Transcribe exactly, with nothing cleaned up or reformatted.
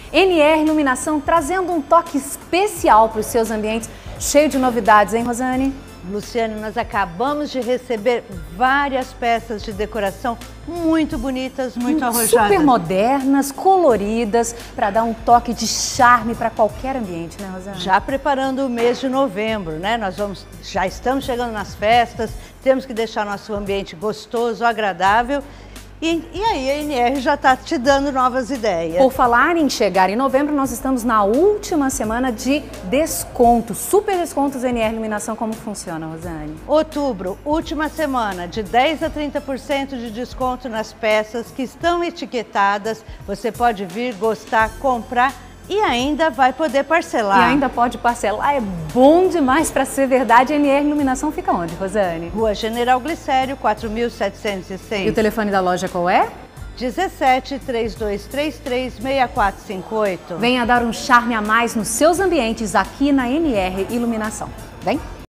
N R Iluminação trazendo um toque especial para os seus ambientes, cheio de novidades, hein, Rosane? Luciane, nós acabamos de receber várias peças de decoração muito bonitas, muito arrojadas. Super modernas, coloridas, para dar um toque de charme para qualquer ambiente, né, Rosane? Já preparando o mês de novembro, né? Nós vamos, já estamos chegando nas festas, temos que deixar nosso ambiente gostoso, agradável. E, e aí a N R já está te dando novas ideias. Por falar em chegar em novembro, nós estamos na última semana de desconto, super descontos N R Iluminação. Como funciona, Rosane? Outubro, última semana, de dez a trinta por cento de desconto nas peças que estão etiquetadas. Você pode vir, gostar, comprar e ainda vai poder parcelar. E ainda pode parcelar, é bom demais para ser verdade. N R Iluminação fica onde, Rosane? Rua General Glicério, quatro mil setecentos e seis. E o telefone da loja qual é? dezessete, trinta e dois trinta e três, sessenta e quatro cinquenta e oito. Venha dar um charme a mais nos seus ambientes aqui na N R Iluminação. Vem?